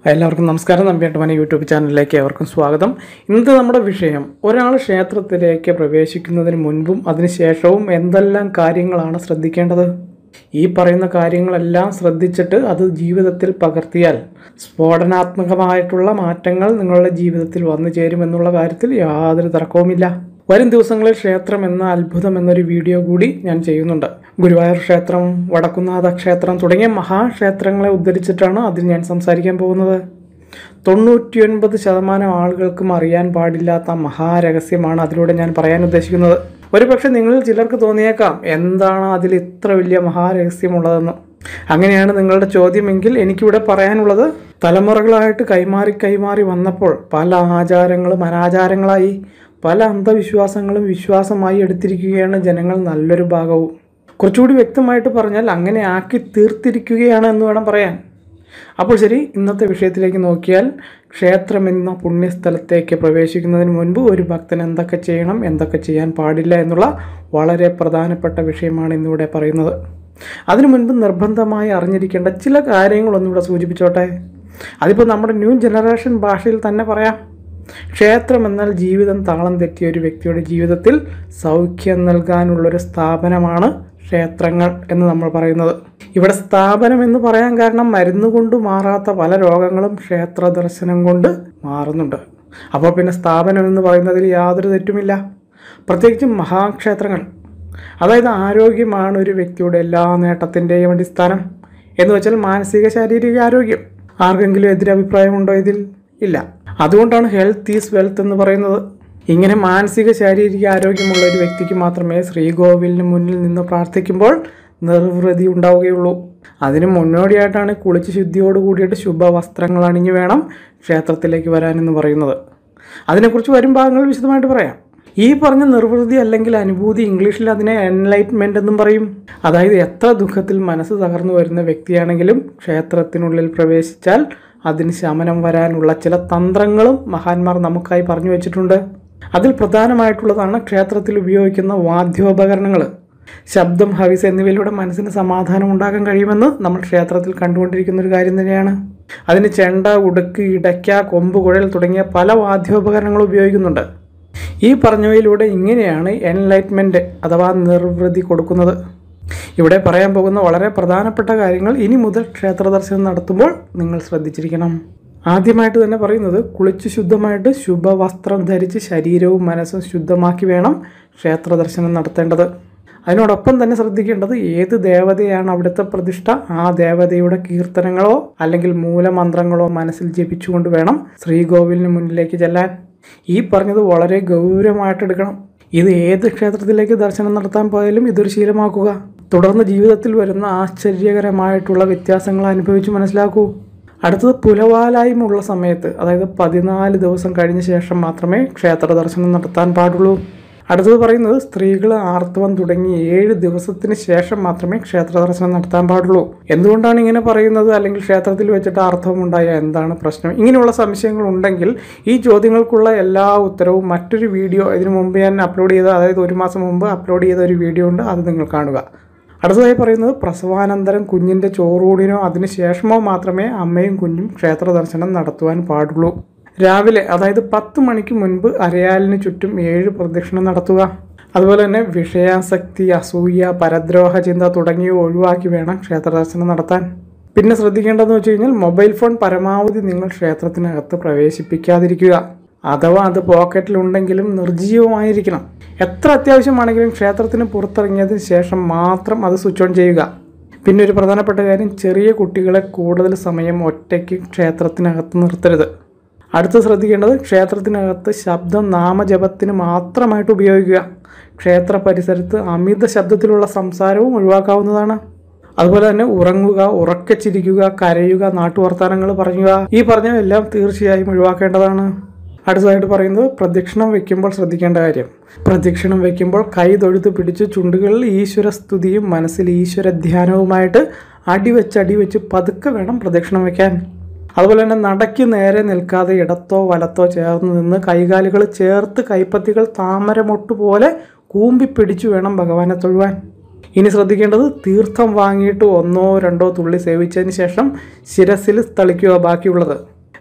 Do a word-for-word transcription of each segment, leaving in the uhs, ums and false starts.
എല്ലാവർക്കും നമസ്കാരം. നമ്പ്യാട്ടുമന യൂട്യൂബ് ചാനലിലേക്ക് ഏവർക്കും സ്വാഗതം. ഇന്നത്തെ നമ്മുടെ വിഷയം, ഒരാൾ ക്ഷേത്രത്തിലേക്ക് പ്രവേശിക്കുന്നതിന് മുൻപും അതിനുശേഷവും എന്തെല്ലാം കാര്യങ്ങളാണ് ശ്രദ്ധിക്കേണ്ടത്. ഈ പറയുന്ന കാര്യങ്ങളെല്ലാം ശ്രദ്ധിച്ചിട്ട് അത് ജീവിതത്തിൽ പകർത്തിയാൽ സ്ഫോടനാത്മകമായിട്ടുള്ള മാറ്റങ്ങൾ നിങ്ങളുടെ ജീവിതത്തിൽ വന്നു ചേരുമെന്നുള്ള കാര്യത്തിൽ യാതൊരു തർക്കവുമില്ല. വരും ദിവസങ്ങളിൽ ക്ഷേത്രം എന്ന അത്ഭുതം എന്നൊരു വീഡിയോ കൂടി ഞാൻ ചെയ്യുന്നുണ്ട്. ഗുരുവായൂർ ക്ഷേത്രം, വടക്കുംനാഥ ക്ഷേത്രം തുടങ്ങിയ മഹാക്ഷേത്രങ്ങളെ ഉദ്ധരിച്ചിട്ടാണ് അതിൽ ഞാൻ സംസാരിക്കാൻ പോകുന്നത്. തൊണ്ണൂറ്റിയൊൻപത് ശതമാനം ആളുകൾക്കും അറിയാൻ പാടില്ലാത്ത മഹാരഹസ്യമാണ് അതിലൂടെ ഞാൻ പറയാൻ ഉദ്ദേശിക്കുന്നത്. ഒരുപക്ഷെ നിങ്ങളിൽ ചിലർക്ക് തോന്നിയേക്കാം, എന്താണ് അതിൽ ഇത്ര വലിയ മഹാരഹസ്യമുള്ളതെന്ന്. അങ്ങനെയാണ് നിങ്ങളുടെ ചോദ്യമെങ്കിൽ എനിക്കിവിടെ പറയാനുള്ളത്, തലമുറകളായിട്ട് കൈമാറി കൈമാറി വന്നപ്പോൾ പല ആചാരങ്ങളും അനാചാരങ്ങളായി, പല അന്ധവിശ്വാസങ്ങളും വിശ്വാസമായി എടുത്തിരിക്കുകയാണ് ജനങ്ങൾ നല്ലൊരു ഭാഗവും. കുറച്ചുകൂടി വ്യക്തമായിട്ട് പറഞ്ഞാൽ അങ്ങനെ ആക്കി തീർത്തിരിക്കുകയാണ് എന്ന് വേണം പറയാൻ. അപ്പോൾ ശരി, ഇന്നത്തെ വിഷയത്തിലേക്ക് നോക്കിയാൽ, ക്ഷേത്രം എന്ന പുണ്യസ്ഥലത്തേക്ക് പ്രവേശിക്കുന്നതിന് മുൻപ് ഒരു ഭക്തൻ എന്തൊക്കെ ചെയ്യണം, എന്തൊക്കെ ചെയ്യാൻ പാടില്ല എന്നുള്ള വളരെ പ്രധാനപ്പെട്ട വിഷയമാണ് ഇന്നിവിടെ പറയുന്നത്. അതിനു മുൻപ് നിർബന്ധമായി അറിഞ്ഞിരിക്കേണ്ട ചില കാര്യങ്ങളൊന്നിവിടെ സൂചിപ്പിച്ചോട്ടെ. അതിപ്പോൾ നമ്മുടെ ന്യൂ ജനറേഷൻ ഭാഷയിൽ തന്നെ പറയാം. ക്ഷേത്രം എന്നാൽ ജീവിതം താളം തെറ്റിയ ഒരു വ്യക്തിയുടെ ജീവിതത്തിൽ സൗഖ്യം നൽകാനുള്ളൊരു സ്ഥാപനമാണ് ക്ഷേത്രങ്ങൾ എന്ന് നമ്മൾ പറയുന്നത്. ഇവിടെ സ്ഥാപനം എന്ന് പറയാൻ കാരണം മരുന്ന് കൊണ്ട് മാറാത്ത പല രോഗങ്ങളും ക്ഷേത്ര ദർശനം കൊണ്ട് മാറുന്നുണ്ട്. അപ്പോൾ പിന്നെ സ്ഥാപനം എന്ന് പറയുന്നതിൽ യാതൊരു തെറ്റുമില്ല. പ്രത്യേകിച്ചും മഹാക്ഷേത്രങ്ങൾ, അതായത് ആരോഗ്യമാണ് ഒരു വ്യക്തിയുടെ എല്ലാ നേട്ടത്തിൻ്റെയും അടിസ്ഥാനം. എന്ന് വെച്ചാൽ മാനസിക ശാരീരിക ആരോഗ്യം. ആർക്കെങ്കിലും എതിരഭിപ്രായമുണ്ടോ ഇതിൽ? ഇല്ല. അതുകൊണ്ടാണ് ഹെൽത്ത് ഈസ് വെൽത്ത് എന്ന് പറയുന്നത്. ഇങ്ങനെ മാനസിക ശാരീരിക ആരോഗ്യമുള്ള ഒരു വ്യക്തിക്ക് മാത്രമേ ശ്രീകോവിലിന് മുന്നിൽ നിന്ന് പ്രാർത്ഥിക്കുമ്പോൾ നിർവൃതി ഉണ്ടാവുകയുള്ളൂ. അതിന് മുന്നോടിയായിട്ടാണ് കുളിച്ച് ശുദ്ധിയോട് കൂടിയിട്ട് ശുഭവസ്ത്രങ്ങൾ അണിഞ്ഞു വേണം ക്ഷേത്രത്തിലേക്ക് വരാനെന്ന് പറയുന്നത്. അതിനെക്കുറിച്ച് വരും ഭാഗങ്ങൾ വിശദമായിട്ട് പറയാം. ഈ പറഞ്ഞ നിർവൃതി അല്ലെങ്കിൽ അനുഭൂതി, ഇംഗ്ലീഷിൽ അതിനെ എൻലൈറ്റ്മെൻ്റ് എന്നും പറയും. അതായത് എത്ര ദുഃഖത്തിൽ മനസ്സ് തകർന്നു വരുന്ന വ്യക്തിയാണെങ്കിലും ക്ഷേത്രത്തിനുള്ളിൽ പ്രവേശിച്ചാൽ അതിന് ശമനം വരാനുള്ള ചില തന്ത്രങ്ങളും മഹാന്മാർ നമുക്കായി പറഞ്ഞു വെച്ചിട്ടുണ്ട്. അതിൽ പ്രധാനമായിട്ടുള്ളതാണ് ക്ഷേത്രത്തിൽ ഉപയോഗിക്കുന്ന വാദ്യോപകരണങ്ങൾ. ശബ്ദം, ഹവിസ് എന്നിവയിലൂടെ മനസ്സിന് സമാധാനം ഉണ്ടാക്കാൻ കഴിയുമെന്ന് നമ്മൾ ക്ഷേത്രത്തിൽ കണ്ടുകൊണ്ടിരിക്കുന്ന ഒരു കാര്യം തന്നെയാണ്. അതിന് ചെണ്ട, ഉടുക്ക്, ഇടയ്ക്ക, കൊമ്പ്, കുഴൽ തുടങ്ങിയ പല വാദ്യോപകരണങ്ങൾ ഉപയോഗിക്കുന്നുണ്ട്. ഈ പറഞ്ഞവയിലൂടെ ഇങ്ങനെയാണ് എൻലൈറ്റ്മെൻറ്റ് അഥവാ നിർവൃതി കൊടുക്കുന്നത്. ഇവിടെ പറയാൻ പോകുന്ന വളരെ പ്രധാനപ്പെട്ട കാര്യങ്ങൾ ഇനി മുതൽ ക്ഷേത്ര ദർശനം നടത്തുമ്പോൾ നിങ്ങൾ ശ്രദ്ധിച്ചിരിക്കണം. ആദ്യമായിട്ട് തന്നെ പറയുന്നത്, കുളിച്ച് ശുദ്ധമായിട്ട് ശുഭവസ്ത്രം ധരിച്ച് ശരീരവും മനസ്സും ശുദ്ധമാക്കി വേണം ക്ഷേത്ര ദർശനം നടത്തേണ്ടത്. അതിനോടൊപ്പം തന്നെ ശ്രദ്ധിക്കേണ്ടത്, ഏത് ദേവതയാണ് അവിടുത്തെ പ്രതിഷ്ഠ, ആ ദേവതയുടെ കീർത്തനങ്ങളോ അല്ലെങ്കിൽ മൂലമന്ത്രങ്ങളോ മനസ്സിൽ ജപിച്ചുകൊണ്ട് വേണം ശ്രീകോവിലിന് മുന്നിലേക്ക് ചെല്ലാൻ. ഈ പറഞ്ഞത് വളരെ ഗൗരവമായിട്ടെടുക്കണം. ഇത് ഏത് ക്ഷേത്രത്തിലേക്ക് ദർശനം നടത്താൻ പോയാലും ഇതൊരു ശീലമാക്കുക. തുടർന്ന് ജീവിതത്തിൽ വരുന്ന ആശ്ചര്യകരമായിട്ടുള്ള വ്യത്യാസങ്ങൾ അനുഭവിച്ച് മനസ്സിലാക്കൂ. അടുത്തത്, പുലവാലായ്മയുള്ള സമയത്ത്, അതായത് പതിനാല് ദിവസം കഴിഞ്ഞ ശേഷം മാത്രമേ ക്ഷേത്ര ദർശനം നടത്താൻ പാടുള്ളൂ. അടുത്തത് പറയുന്നത്, സ്ത്രീകൾ ആർത്തവം തുടങ്ങി ഏഴ് ദിവസത്തിന് ശേഷം മാത്രമേ ക്ഷേത്ര ദർശനം നടത്താൻ പാടുള്ളൂ. എന്തുകൊണ്ടാണ് ഇങ്ങനെ പറയുന്നത്? അല്ലെങ്കിൽ ക്ഷേത്രത്തിൽ വെച്ചിട്ട് ആർത്തവം ഉണ്ടായ എന്താണ് പ്രശ്നം? ഇങ്ങനെയുള്ള സംശയങ്ങൾ ഉണ്ടെങ്കിൽ ഈ ചോദ്യങ്ങൾക്കുള്ള എല്ലാ ഉത്തരവും മറ്റൊരു വീഡിയോ ഇതിനു മുമ്പ് ഞാൻ അപ്ലോഡ് ചെയ്ത, അതായത് ഒരു മാസം മുമ്പ് അപ്ലോഡ് ചെയ്ത ഒരു വീഡിയോ ഉണ്ട്, അത് നിങ്ങൾ കാണുക. അടുത്തതായി പറയുന്നത്, പ്രസവാനന്തരം കുഞ്ഞിൻ്റെ ചോറൂണിനോ അതിന് ശേഷമോ മാത്രമേ അമ്മയും കുഞ്ഞും ക്ഷേത്ര ദർശനം നടത്തുവാൻ പാടുള്ളൂ. രാവിലെ, അതായത് പത്ത് മണിക്ക് മുൻപ് അരയാലിന് ചുറ്റും ഏഴ് പ്രദക്ഷിണം നടത്തുക. അതുപോലെ തന്നെ വിഷയാസക്തി, അസൂയ, പരദ്രോഹ ചിന്ത തുടങ്ങിയവ ഒഴിവാക്കി വേണം ക്ഷേത്ര ദർശനം നടത്താൻ. പിന്നെ ശ്രദ്ധിക്കേണ്ടതെന്ന് വെച്ച് കഴിഞ്ഞാൽ, മൊബൈൽ ഫോൺ പരമാവധി നിങ്ങൾ ക്ഷേത്രത്തിനകത്ത് പ്രവേശിപ്പിക്കാതിരിക്കുക. അഥവാ അത് പോക്കറ്റിലുണ്ടെങ്കിലും നിർജ്ജീവമായിരിക്കണം. എത്ര അത്യാവശ്യമാണെങ്കിലും ക്ഷേത്രത്തിന് പുറത്തിറങ്ങിയതിന് ശേഷം മാത്രം അത് സ്വിച്ച് ഓൺ ചെയ്യുക. പിന്നെ ഒരു പ്രധാനപ്പെട്ട കാര്യം, ചെറിയ കുട്ടികളെ കൂടുതൽ സമയം ഒറ്റയ്ക്ക് ക്ഷേത്രത്തിനകത്ത് നിർത്തരുത്. അടുത്ത് ശ്രദ്ധിക്കേണ്ടത്, ക്ഷേത്രത്തിനകത്ത് ശബ്ദം നാമജപത്തിന് മാത്രമായിട്ട് ഉപയോഗിക്കുക. ക്ഷേത്ര പരിസരത്ത് അമിത ശബ്ദത്തിലുള്ള സംസാരവും ഒഴിവാക്കാവുന്നതാണ്. അതുപോലെ തന്നെ ഉറങ്ങുക, ഉറക്കെ ചിരിക്കുക, കരയുക, നാട്ടുവർത്താനങ്ങൾ പറയുക, ഈ പറഞ്ഞതെല്ലാം തീർച്ചയായും ഒഴിവാക്കേണ്ടതാണ്. അടുത്തതായിട്ട് പറയുന്നത്, പ്രദക്ഷിണം വയ്ക്കുമ്പോൾ ശ്രദ്ധിക്കേണ്ട കാര്യം. പ്രദക്ഷിണം വയ്ക്കുമ്പോൾ കൈ തൊഴുത്ത് പിടിച്ച് ചുണ്ടുകളിൽ ഈശ്വര സ്തുതിയും മനസ്സിൽ ഈശ്വര ധ്യാനവുമായിട്ട് അടിവെച്ച് അടിവെച്ച് പതുക്കെ വേണം പ്രദക്ഷിണം വയ്ക്കാൻ. അതുപോലെ തന്നെ നടയ്ക്ക് നേരെ നിൽക്കാതെ ഇടത്തോ വലത്തോ ചേർന്ന് നിന്ന് കൈകാലുകൾ ചേർത്ത് കൈപ്പത്തികൾ താമരമൊട്ട് പോലെ കൂമ്പിപ്പിടിച്ചു വേണം ഭഗവാനെ തൊഴുവാൻ. ഇനി ശ്രദ്ധിക്കേണ്ടത്, തീർത്ഥം വാങ്ങിയിട്ട് ഒന്നോ രണ്ടോ തുള്ളി സേവിച്ചതിന് ശേഷം ശിരസിൽ തളിക്കുക ബാക്കിയുള്ളത്.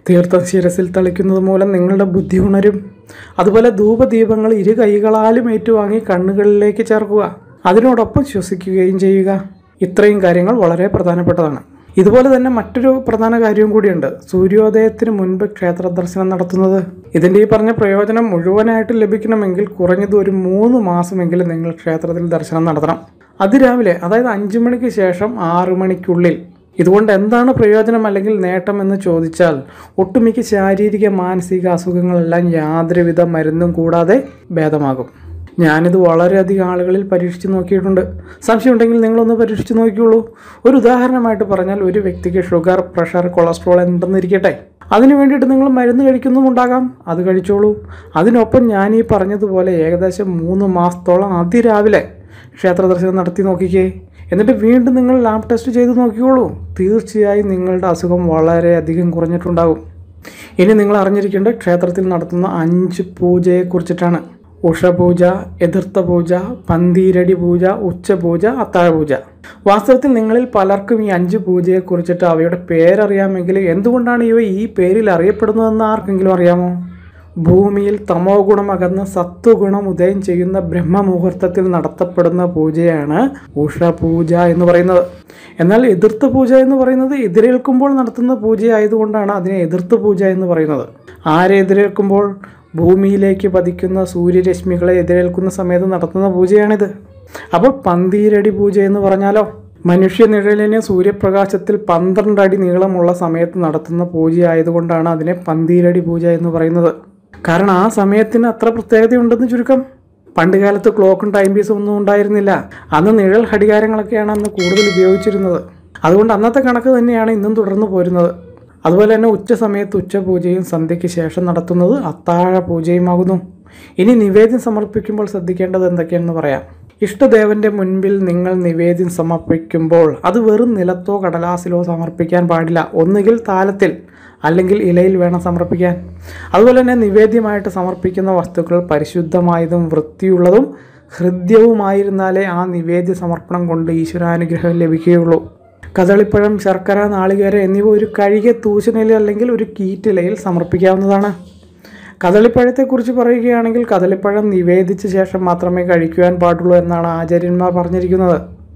തീർത്ഥം ശിരസിൽ തളിക്കുന്നത് മൂലം നിങ്ങളുടെ ബുദ്ധി ഉണരും. അതുപോലെ ധൂപദീപങ്ങൾ ഇരു കൈകളാലും ഏറ്റുവാങ്ങി കണ്ണുകളിലേക്ക് ചേർക്കുക, അതിനോടൊപ്പം ശ്വസിക്കുകയും ചെയ്യുക. ഇത്രയും കാര്യങ്ങൾ വളരെ പ്രധാനപ്പെട്ടതാണ്. ഇതുപോലെ തന്നെ മറ്റൊരു പ്രധാന കാര്യവും കൂടിയുണ്ട്, സൂര്യോദയത്തിന് മുൻപ് ക്ഷേത്ര ദർശനം നടത്തുന്നത്. ഇതിൻ്റെ ഈ പറഞ്ഞ പ്രയോജനം മുഴുവനായിട്ട് ലഭിക്കണമെങ്കിൽ കുറഞ്ഞത് ഒരു മൂന്ന് മാസമെങ്കിലും നിങ്ങൾ ക്ഷേത്രത്തിൽ ദർശനം നടത്തണം. അതിരാവിലെ, അതായത് അഞ്ചു മണിക്ക് ശേഷം ആറു മണിക്കുള്ളിൽ. ഇതുകൊണ്ട് എന്താണ് പ്രയോജനം അല്ലെങ്കിൽ നേട്ടം എന്ന് ചോദിച്ചാൽ, ഒട്ടുമിക്ക ശാരീരിക മാനസിക അസുഖങ്ങളെല്ലാം യാതൊരുവിധ മരുന്നും കൂടാതെ ഭേദമാകും. ഞാനിത് വളരെയധികം ആളുകളിൽ പരീക്ഷിച്ച് നോക്കിയിട്ടുണ്ട്. സംശയമുണ്ടെങ്കിൽ നിങ്ങളൊന്ന് പരീക്ഷിച്ച് നോക്കിയുള്ളൂ. ഒരു ഉദാഹരണമായിട്ട് പറഞ്ഞാൽ, ഒരു വ്യക്തിക്ക് ഷുഗർ, പ്രഷർ, കൊളസ്ട്രോൾ എന്തെന്നിരിക്കട്ടെ, അതിനു വേണ്ടിയിട്ട് നിങ്ങൾ മരുന്ന് കഴിക്കുന്നുമുണ്ടാകാം, അത് കഴിച്ചോളൂ. അതിനൊപ്പം ഞാൻ ഈ പറഞ്ഞതുപോലെ ഏകദേശം മൂന്ന് മാസത്തോളം അതിരാവിലെ ക്ഷേത്ര ദർശനം നടത്തി നോക്കിക്കേ. എന്നിട്ട് വീണ്ടും നിങ്ങൾ ലാബ് ടെസ്റ്റ് ചെയ്ത് നോക്കിക്കോളൂ. തീർച്ചയായും നിങ്ങളുടെ അസുഖം വളരെയധികം കുറഞ്ഞിട്ടുണ്ടാകും. ഇനി നിങ്ങൾ അറിഞ്ഞിരിക്കേണ്ട ക്ഷേത്രത്തിൽ നടത്തുന്ന അഞ്ച് പൂജയെക്കുറിച്ചിട്ടാണ്. ഉഷപൂജ, എതിർത്ത പൂജ, പന്തീരടി പൂജ, ഉച്ചപൂജ, അത്താഴപൂജ. വാസ്തവത്തിൽ നിങ്ങളിൽ പലർക്കും ഈ അഞ്ച് പൂജയെക്കുറിച്ചിട്ട് അവയുടെ പേരറിയാമെങ്കിൽ എന്തുകൊണ്ടാണ് ഇവ ഈ പേരിൽ അറിയപ്പെടുന്നതെന്ന് ആർക്കെങ്കിലും അറിയാമോ? ഭൂമിയിൽ തമോ ഗുണം അകന്ന് സത്വഗുണം ഉദയം ചെയ്യുന്ന ബ്രഹ്മമുഹൂർത്തത്തിൽ നടത്തപ്പെടുന്ന പൂജയാണ് ഉഷപൂജ എന്ന് പറയുന്നത്. എന്നാൽ എതിർത്ത പൂജ എന്ന് പറയുന്നത് എതിരേൽക്കുമ്പോൾ നടത്തുന്ന പൂജയായതുകൊണ്ടാണ് അതിനെ എതിർത്ത പൂജ എന്ന് പറയുന്നത്. ആരെ എതിരേൽക്കുമ്പോൾ? ഭൂമിയിലേക്ക് പതിക്കുന്ന സൂര്യരശ്മികളെ എതിരേൽക്കുന്ന സമയത്ത് നടത്തുന്ന പൂജയാണിത്. അപ്പോൾ പന്തീരടി പൂജ എന്ന് പറഞ്ഞാലോ, മനുഷ്യ നിഴലിനെ സൂര്യപ്രകാശത്തിൽ പന്ത്രണ്ട് അടി നീളമുള്ള സമയത്ത് നടത്തുന്ന പൂജയായതുകൊണ്ടാണ് അതിനെ പന്തീരടി പൂജ എന്ന് പറയുന്നത്. കാരണം ആ സമയത്തിന് അത്ര പ്രത്യേകതയുണ്ടെന്ന് ചുരുക്കം. പണ്ട് കാലത്ത് ക്ലോക്കും ടൈം പീസും ഒന്നും ഉണ്ടായിരുന്നില്ല. അന്ന് നിഴൽ ഘടികാരങ്ങളൊക്കെയാണ് അന്ന് കൂടുതൽ ഉപയോഗിച്ചിരുന്നത്. അതുകൊണ്ട് അന്നത്തെ കണക്ക് തന്നെയാണ് ഇന്നും തുടർന്ന് പോരുന്നത്. അതുപോലെ തന്നെ ഉച്ച സമയത്ത് ഉച്ചപൂജയും സന്ധ്യയ്ക്ക് ശേഷം നടത്തുന്നത് അത്താഴ പൂജയുമാകുന്നു. ഇനി നിവേദ്യം സമർപ്പിക്കുമ്പോൾ ശ്രദ്ധിക്കേണ്ടത് എന്തൊക്കെയാണെന്ന് പറയാം. ഇഷ്ടദേവന്റെ മുൻപിൽ നിങ്ങൾ നിവേദ്യം സമർപ്പിക്കുമ്പോൾ അത് വെറും നിലത്തോ കടലാസിലോ സമർപ്പിക്കാൻ പാടില്ല. ഒന്നുകിൽ താലത്തിൽ അല്ലെങ്കിൽ ഇലയിൽ വേണം സമർപ്പിക്കാൻ. അതുപോലെ തന്നെ നിവേദ്യമായിട്ട് സമർപ്പിക്കുന്ന വസ്തുക്കൾ പരിശുദ്ധമായതും വൃത്തിയുള്ളതും ഹൃദ്യവുമായിരുന്നാലേ ആ നിവേദ്യ സമർപ്പണം കൊണ്ട് ഈശ്വരാനുഗ്രഹം ലഭിക്കുകയുള്ളൂ. കദളിപ്പഴം, ശർക്കര, നാളികേരം എന്നിവ ഒരു കഴുകിയ തൂശനില അല്ലെങ്കിൽ ഒരു കീറ്റിലയിൽ സമർപ്പിക്കാവുന്നതാണ്. കദളിപ്പഴത്തെക്കുറിച്ച് പറയുകയാണെങ്കിൽ കദളിപ്പഴം നിവേദിച്ച ശേഷം മാത്രമേ കഴിക്കുവാൻ പാടുള്ളൂ എന്നാണ് ആചാര്യന്മാർ പറഞ്ഞിരിക്കുന്നത്.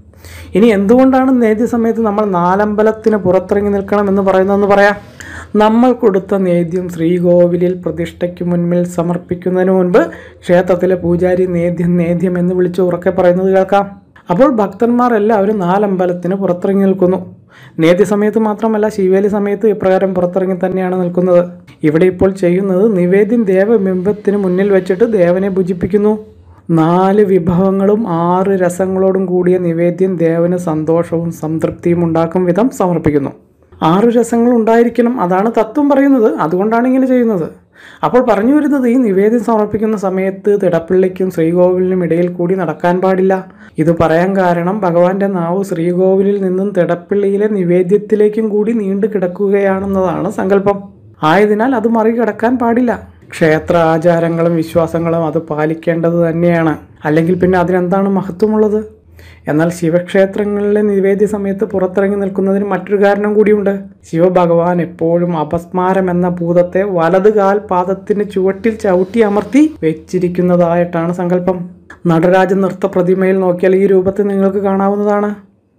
ഇനി എന്തുകൊണ്ടാണ് നേദ്യ സമയത്ത് നമ്മൾ നാലമ്പലത്തിന് പുറത്തിറങ്ങി നിൽക്കണം എന്ന് പറയുന്നതെന്ന് പറയാം. നമ്മൾ കൊടുത്ത നേദ്യം ശ്രീകോവിലിൽ പ്രതിഷ്ഠയ്ക്ക് മുൻപിൽ സമർപ്പിക്കുന്നതിന് മുൻപ് ക്ഷേത്രത്തിലെ പൂജാരി നേദ്യം നേദ്യം എന്ന് വിളിച്ച് ഉറക്കെ പറയുന്നത് കേൾക്കാം. അപ്പോൾ ഭക്തന്മാർ എല്ലാവരും നാലമ്പലത്തിന് പുറത്തിറങ്ങി നിൽക്കുന്നു. നേദ്യ സമയത്ത് മാത്രമല്ല, ശിവേലി സമയത്ത് ഇപ്രകാരം പുറത്തിറങ്ങി തന്നെയാണ് നിൽക്കുന്നത്. ഇവിടെ ഇപ്പോൾ ചെയ്യുന്നത് നിവേദ്യം ദേവബിംബത്തിന് മുന്നിൽ വെച്ചിട്ട് ദേവനെ ഭുജിപ്പിക്കുന്നു. നാല് വിഭവങ്ങളും ആറ് രസങ്ങളോടും കൂടിയ നിവേദ്യം ദേവന് സന്തോഷവും സംതൃപ്തിയും ഉണ്ടാക്കും വിധം സമർപ്പിക്കുന്നു. ആറ് രസങ്ങൾ ഉണ്ടായിരിക്കണം, അതാണ് തത്വം പറയുന്നത്. അതുകൊണ്ടാണ് ഇങ്ങനെ ചെയ്യുന്നത്. അപ്പോൾ പറഞ്ഞു വരുന്നത്, ഈ നിവേദ്യം സമർപ്പിക്കുന്ന സമയത്ത് തിടപ്പള്ളിക്കും ശ്രീകോവിലിനും ഇടയിൽ കൂടി നടക്കാൻ പാടില്ല. ഇത് പറയാൻ കാരണം ഭഗവാന്റെ നാവ് ശ്രീകോവിലിൽ നിന്നും തിടപ്പള്ളിയിലെ നിവേദ്യത്തിലേക്കും കൂടി നീണ്ടു കിടക്കുകയാണെന്നതാണ് സങ്കല്പം. ആയതിനാൽ അത് മറികടക്കാൻ പാടില്ല. ക്ഷേത്ര ആചാരങ്ങളും വിശ്വാസങ്ങളും അത് പാലിക്കേണ്ടത് തന്നെയാണ്. അല്ലെങ്കിൽ പിന്നെ അതിനെന്താണ് മഹത്വമുള്ളത്? എന്നാൽ ശിവക്ഷേത്രങ്ങളിലെ നിവേദ്യ സമയത്ത് പുറത്തിറങ്ങി നിൽക്കുന്നതിന് മറ്റൊരു കാരണം കൂടിയുണ്ട്. ശിവഭഗവാൻ എപ്പോഴും അപസ്മാരം എന്ന ഭൂതത്തെ വലത് കാൽ പാദത്തിന് ചുവട്ടിൽ ചവിട്ടി അമർത്തി വെച്ചിരിക്കുന്നതായിട്ടാണ് സങ്കല്പം. നടരാജ നൃത്ത പ്രതിമയിൽ നോക്കിയാൽ ഈ രൂപത്തിൽ നിങ്ങൾക്ക് കാണാവുന്നതാണ്.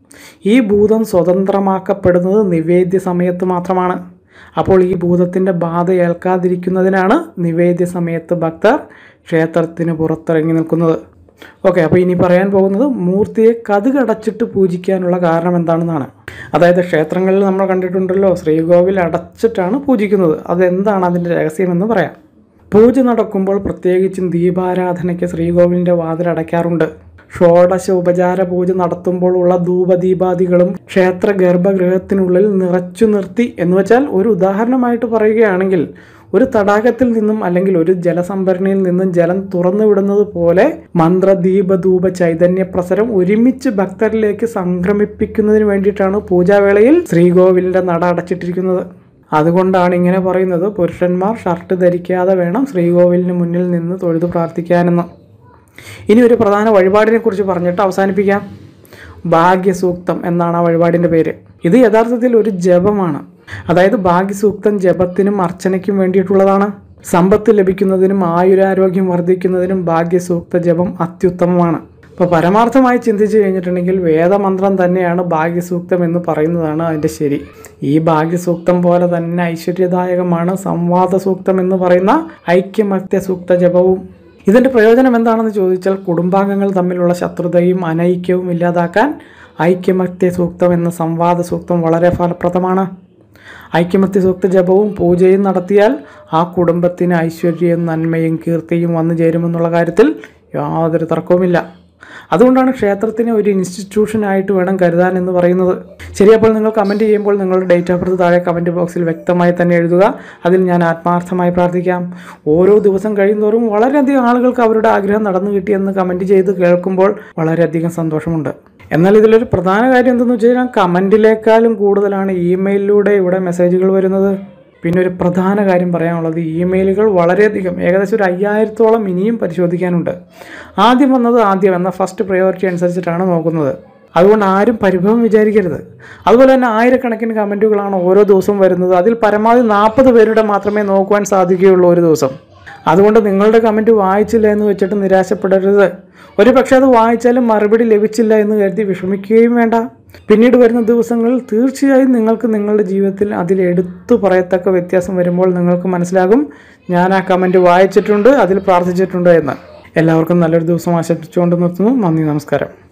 ഈ ഭൂതം സ്വതന്ത്രമാക്കപ്പെടുന്നത് നിവേദ്യ സമയത്ത് മാത്രമാണ്. അപ്പോൾ ഈ ഭൂതത്തിൻ്റെ ബാധ ഏൽക്കാതിരിക്കുന്നതിനാണ് നിവേദ്യ സമയത്ത് ഭക്തർ ക്ഷേത്രത്തിന് പുറത്തിറങ്ങി നിൽക്കുന്നത്. ഓക്കെ, അപ്പോൾ ഇനി പറയാൻ പോകുന്നത് മൂർത്തിയെ കതകടച്ചിട്ട് പൂജിക്കാനുള്ള കാരണം എന്താണെന്നാണ്. അതായത് ക്ഷേത്രങ്ങളിൽ നമ്മൾ കണ്ടിട്ടുണ്ടല്ലോ, ശ്രീകോവിൽ അടച്ചിട്ടാണ് പൂജിക്കുന്നത്. അതെന്താണ് അതിൻ്റെ രഹസ്യമെന്ന് പറയാം. പൂജ നടക്കുമ്പോൾ പ്രത്യേകിച്ചും ദീപാരാധനയ്ക്ക് ശ്രീകോവിലിൻ്റെ വാതിൽ അടയ്ക്കാറുണ്ട്. ഷോഡശ ഉപചാര പൂജ നടത്തുമ്പോൾ ഉള്ള ധൂപദീപാദികളും ക്ഷേത്ര ഗർഭഗൃഹത്തിനുള്ളിൽ നിറച്ചു നിർത്തി എന്ന് വെച്ചാൽ, ഒരു ഉദാഹരണമായിട്ട് പറയുകയാണെങ്കിൽ, ഒരു തടാകത്തിൽ നിന്നും അല്ലെങ്കിൽ ഒരു ജലസംഭരണിയിൽ നിന്നും ജലം തുറന്നു വിടുന്നത് പോലെ മന്ത്രദീപധൂപ ചൈതന്യ പ്രസരം ഒരുമിച്ച് ഭക്തരിലേക്ക് സംക്രമിപ്പിക്കുന്നതിന് വേണ്ടിയിട്ടാണ് പൂജാവേളയിൽ ശ്രീകോവിലിന്റെ നട അടച്ചിട്ടിരിക്കുന്നത്. അതുകൊണ്ടാണ് ഇങ്ങനെ പറയുന്നത്, പുരുഷന്മാർ ഷർട്ട് ധരിക്കാതെ വേണം ശ്രീകോവിലിന് മുന്നിൽ നിന്ന് തൊഴുതു പ്രാർത്ഥിക്കാനെന്ന്. ഇനി ഒരു പ്രധാന വഴിപാടിനെ കുറിച്ച് പറഞ്ഞിട്ട് അവസാനിപ്പിക്കാം. ഭാഗ്യസൂക്തം എന്നാണ് ആ വഴിപാടിൻ്റെ പേര്. ഇത് യഥാർത്ഥത്തിൽ ഒരു ജപമാണ്. അതായത് ഭാഗ്യസൂക്തം ജപത്തിനും അർച്ചനയ്ക്കും വേണ്ടിയിട്ടുള്ളതാണ്. സമ്പത്ത് ലഭിക്കുന്നതിനും ആയുരാരോഗ്യം വർദ്ധിക്കുന്നതിനും ഭാഗ്യസൂക്ത ജപം അത്യുത്തമമാണ്. അപ്പോൾ പരമാർത്ഥമായി ചിന്തിച്ചു കഴിഞ്ഞിട്ടുണ്ടെങ്കിൽ വേദമന്ത്രം തന്നെയാണ് ഭാഗ്യസൂക്തം എന്ന് പറയുന്നതാണ് അതിൻ്റെ ശരി. ഈ ഭാഗ്യസൂക്തം പോലെ തന്നെ ഐശ്വര്യദായകമാണ് സംവാദ സൂക്തം എന്ന് പറയുന്ന ഐക്യമത്യ സൂക്ത ജപവും. ഇതിൻ്റെ പ്രയോജനം എന്താണെന്ന് ചോദിച്ചാൽ കുടുംബാംഗങ്ങൾ തമ്മിലുള്ള ശത്രുതയും അനൈക്യവും ഇല്ലാതാക്കാൻ ഐക്യമത്യ സൂക്തം എന്ന സംവാദ സൂക്തം വളരെ ഫലപ്രദമാണ്. ഐക്യമത്യ സൂക്ത ജപവും പൂജയും നടത്തിയാൽ ആ കുടുംബത്തിന് ഐശ്വര്യവും നന്മയും കീർത്തിയും വന്നു ചേരുമെന്നുള്ള കാര്യത്തിൽ യാതൊരു തർക്കവുമില്ല. അതുകൊണ്ടാണ് ക്ഷേത്രത്തിനെ ഒരു ഇൻസ്റ്റിറ്റ്യൂഷനായിട്ട് വേണം കരുതാൻ എന്ന് പറയുന്നത്. ശരി, അപ്പോൾ നിങ്ങൾ കമൻറ്റ് ചെയ്യുമ്പോൾ നിങ്ങളുടെ ഡേറ്റ് ഓഫ് ബർത്ത് താഴെ കമൻറ്റ് ബോക്സിൽ വ്യക്തമായി തന്നെ എഴുതുക. അതിൽ ഞാൻ ആത്മാർത്ഥമായി പ്രാർത്ഥിക്കാം. ഓരോ ദിവസം കഴിയുന്തോറും വളരെയധികം ആളുകൾക്ക് അവരുടെ ആഗ്രഹം നടന്നു കിട്ടിയെന്ന് കമൻറ്റ് ചെയ്ത് കേൾക്കുമ്പോൾ വളരെയധികം സന്തോഷമുണ്ട്. എന്നാൽ ഇതിലൊരു പ്രധാന കാര്യം എന്തെന്ന് വെച്ച് കഴിഞ്ഞാൽ കമൻറ്റിലേക്കാളും കൂടുതലാണ് ഇമെയിലിലൂടെ ഇവിടെ മെസ്സേജുകൾ വരുന്നത്. പിന്നെ ഒരു പ്രധാന കാര്യം പറയാനുള്ളത്, ഇമെയിലുകൾ വളരെയധികം ഏകദേശം ഒരു അയ്യായിരത്തോളം ഇനിയും പരിശോധിക്കാനുണ്ട്. ആദ്യം വന്നത് ആദ്യം എന്ന ഫസ്റ്റ് പ്രയോറിറ്റി അനുസരിച്ചിട്ടാണ് നോക്കുന്നത്. അതുകൊണ്ട് ആരും പരിഭവം വിചാരിക്കരുത്. അതുപോലെ തന്നെ ആയിരക്കണക്കിന് കമൻറ്റുകളാണ് ഓരോ ദിവസവും വരുന്നത്. അതിൽ പരമാവധി നാൽപ്പത് പേരുടെ മാത്രമേ നോക്കുവാൻ സാധിക്കുകയുള്ളൂ ഒരു ദിവസം. അതുകൊണ്ട് നിങ്ങളുടെ കമൻറ്റ് വായിച്ചില്ല എന്ന് വെച്ചിട്ട് നിരാശപ്പെടരുത്. ഒരു പക്ഷേ അത് വായിച്ചാലും മറുപടി ലഭിച്ചില്ല എന്ന് കരുതി വിഷമിക്കുകയും വേണ്ട. പിന്നീട് വരുന്ന ദിവസങ്ങളിൽ തീർച്ചയായും നിങ്ങൾക്ക് നിങ്ങളുടെ ജീവിതത്തിൽ അതിൽ എടുത്തു പറയത്തക്ക വ്യത്യാസം വരുമ്പോൾ നിങ്ങൾക്ക് മനസ്സിലാകും ഞാൻ ആ കമൻറ്റ് വായിച്ചിട്ടുണ്ട്, അതിൽ പ്രാർത്ഥിച്ചിട്ടുണ്ട് എന്ന്. എല്ലാവർക്കും നല്ലൊരു ദിവസം ആശംസിച്ചുകൊണ്ട് നിർത്തുന്നു. നന്ദി, നമസ്കാരം.